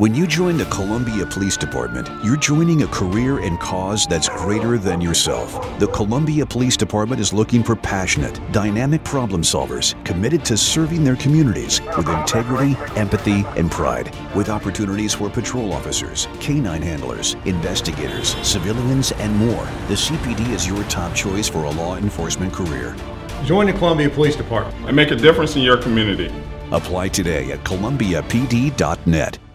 When you join the Columbia Police Department, you're joining a career and cause that's greater than yourself. The Columbia Police Department is looking for passionate, dynamic problem solvers committed to serving their communities with integrity, empathy, and pride. With opportunities for patrol officers, canine handlers, investigators, civilians, and more, the CPD is your top choice for a law enforcement career. Join the Columbia Police Department and make a difference in your community. Apply today at columbiapd.net.